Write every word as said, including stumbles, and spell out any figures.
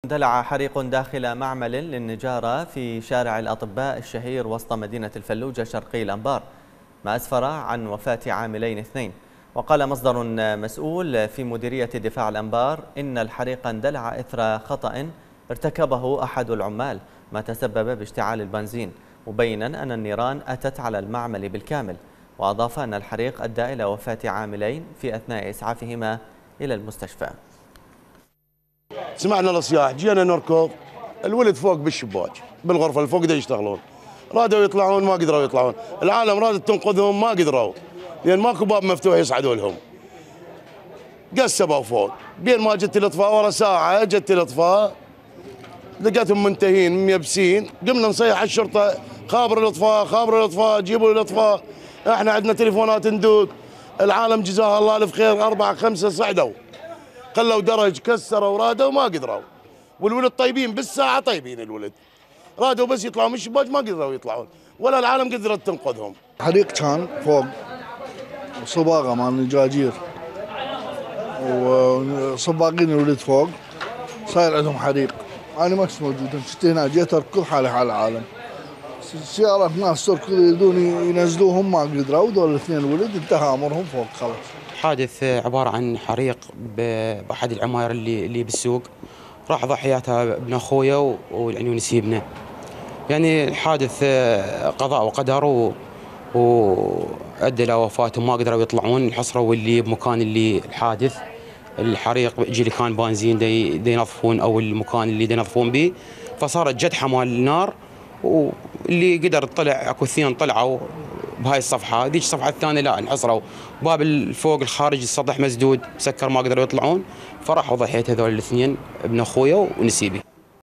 اندلع حريق داخل معمل للنجارة في شارع الأطباء الشهير وسط مدينة الفلوجة شرقي الأنبار، ما أسفر عن وفاة عاملين اثنين. وقال مصدر مسؤول في مديرية دفاع الأنبار إن الحريق اندلع إثر خطأ ارتكبه أحد العمال، ما تسبب باشتعال البنزين، مبينا أن النيران أتت على المعمل بالكامل. وأضاف أن الحريق أدى إلى وفاة عاملين في أثناء إسعافهما إلى المستشفى. سمعنا الصياح، جينا نركض، الولد فوق بالشباك بالغرفه اللي فوق دا يشتغلون، رادوا يطلعون ما قدروا يطلعون، العالم رادت تنقذهم ما قدروا لان ماكو باب مفتوح يصعدوا لهم. قسبوا فوق، بين ما جت الاطفاء ورا ساعه جت الاطفاء لقيتهم منتهين ميبسين، قمنا نصيح على الشرطه خابر الاطفاء خابر الاطفاء جيبوا الاطفاء، احنا عندنا تليفونات ندود، العالم جزاها الله الف خير اربعه خمسه صعدوا خلوا درج كسروا ورادوا ما قدروا، والولد طيبين بالساعه طيبين الولد، رادوا بس يطلعوا من الشباك ما قدروا يطلعون ولا العالم قدرت تنقذهم. حريق كان فوق صباغه مال النجاجير وصباغين الولد فوق صاير عندهم حريق، انا ما كنت موجود، كنت هنا جيت اركض حالي حال العالم، سيارة ناس تركض يريدون ينزلوهم ما قدروا، ودول الاثنين الولد انتهى امرهم فوق خلاص. حادث عبارة عن حريق بأحد العماير اللي اللي بالسوق، راح ضحياتها ابن اخويا والعني ونسيبنا. يعني الحادث قضاء وقدر وادى الى وفاتهم، ما قدروا يطلعون، انحصروا اللي بمكان اللي الحادث الحريق يجي اللي كان بنزين دي ينظفون او المكان اللي دي ينظفون به، فصارت جدحه مال النار، واللي قدر طلع اكو اثنين طلعوا بهاي الصفحه، ذيك الصفحه الثانيه لا انحصروا، باب الفوق الخارج السطح مسدود سكر ما قدروا يطلعون، فراحوا ضحيت هذول الاثنين ابن اخويا ونسيبي.